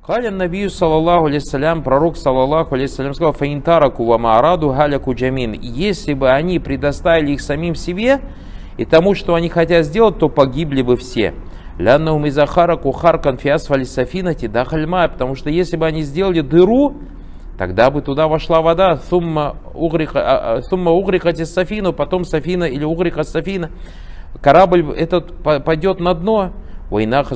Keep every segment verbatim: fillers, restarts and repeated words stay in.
Халя набию саллаллаху алейхиссалям, пророк саллаллаху алейхиссалям сказал: фаинтараку ва маараду галяку джамин. Если бы они предоставили их самим себе и тому, что они хотят сделать, то погибли бы все. Ляннахум изахараку харкан фиасфали сафинати дахальма. Потому что если бы они сделали дыру, тогда бы туда вошла вода. Сумма угрикати сафину, потом сафина или угрика сафина. Корабль этот пойдет на дно. Если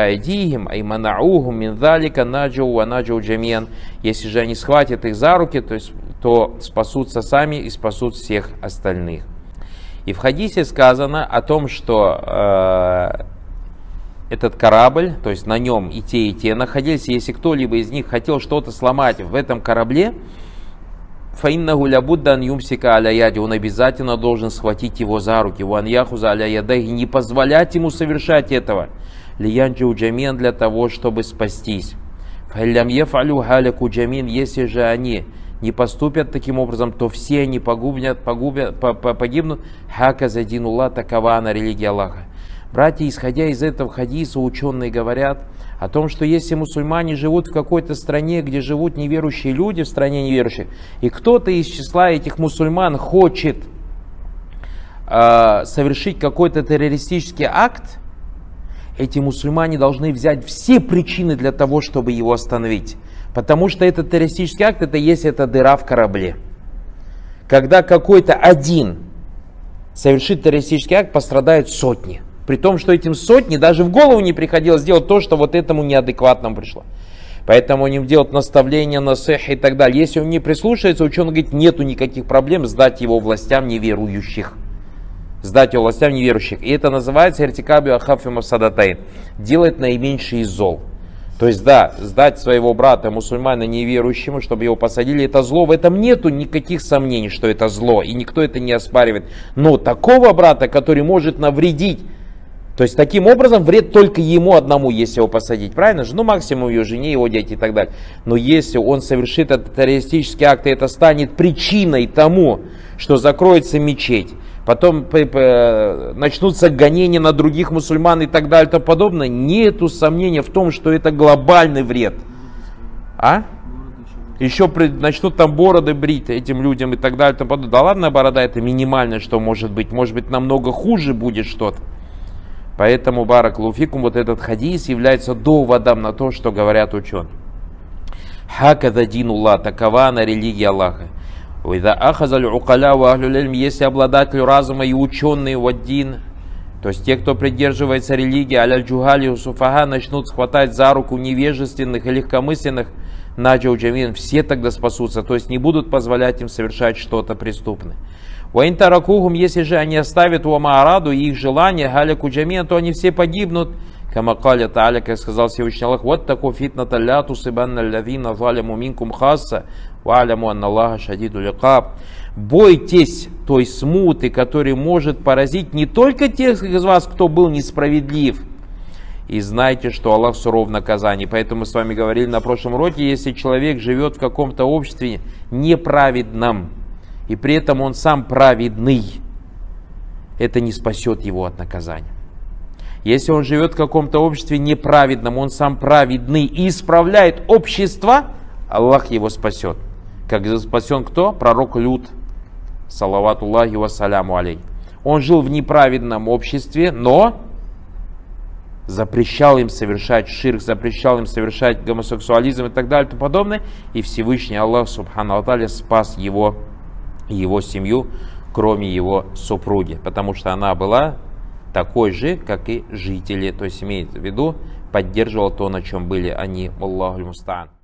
же они схватят их за руки, то, есть, то спасутся сами и спасут всех остальных. И в хадисе сказано о том, что э, этот корабль, то есть на нем и те, и те находились, если кто-либо из них хотел что-то сломать в этом корабле, он обязательно должен схватить его за руки, и не позволять ему совершать этого, для того, чтобы спастись. Если же они не поступят таким образом, то все они погубят, погубят, погибнут. Такова она религия Аллаха. Братья, исходя из этого хадиса, ученые говорят о том, что если мусульмане живут в какой-то стране, где живут неверующие люди, в стране неверующих, и кто-то из числа этих мусульман хочет э, совершить какой-то террористический акт, эти мусульмане должны взять все причины для того, чтобы его остановить. Потому что этот террористический акт, это есть эта дыра в корабле. Когда какой-то один совершит террористический акт, пострадают сотни. При том, что этим сотни даже в голову не приходилось сделать то, что вот этому неадекватному пришло. Поэтому они делают наставления, насых и так далее. Если он не прислушается, ученый говорит, нету никаких проблем сдать его властям неверующих. Сдать его властям неверующих. И это называется иртикабу ахафи мафсадатайн. Делать наименьший из зол. То есть, да, сдать своего брата мусульмана неверующему, чтобы его посадили, это зло. В этом нету никаких сомнений, что это зло. И никто это не оспаривает. Но такого брата, который может навредить, то есть, таким образом, вред только ему одному, если его посадить. Правильно же? Ну, максимум ее жене, его дети и так далее. Но если он совершит этот террористический акт, и это станет причиной тому, что закроется мечеть, потом начнутся гонения на других мусульман и так далее и тому подобное, нету сомнения в том, что это глобальный вред. А? Еще начнут там бороды брить этим людям и так далее и тому подобное. Да ладно, борода это минимальное, что может быть. Может быть, намного хуже будет что-то. Поэтому, баракалуфикум, вот этот хадис является доводом на то, что говорят ученые. Хакада динуллах, такова она религия Аллаха. Если обладатель разума и ученые ваддин, то есть те, кто придерживается религии, аляль-джухали усуфаха, начнут схватать за руку невежественных и легкомысленных, наджау джамин, все тогда спасутся, то есть не будут позволять им совершать что-то преступное. Ваинтаракухум, если же они оставят уамаараду и их желание, галяку джамин, то они все погибнут. Камакаля Тааля, как сказал Всевышний Аллах, вот такой фитната ля тусибанна лявина заляму минкум хасса, валяму анналлаха шадиду ликаб. Бойтесь той смуты, которая может поразить не только тех из вас, кто был несправедлив, и знайте, что Аллах суров в наказании. Поэтому мы с вами говорили на прошлом уроке, если человек живет в каком-то обществе неправедном, и при этом он сам праведный, это не спасет его от наказания. Если он живет в каком-то обществе неправедном, он сам праведный и исправляет общество, Аллах его спасет. Как спасен кто? Пророк Лют, салаватуллахи вассаляму алей. Он жил в неправедном обществе, но запрещал им совершать ширк, запрещал им совершать гомосексуализм и так далее и тому подобное. И Всевышний Аллах, субхану ва тааля, спас его и его семью, кроме его супруги, потому что она была такой же, как и жители, то есть имеется в виду, поддерживала то, на чем были они. Аллаху мустаан.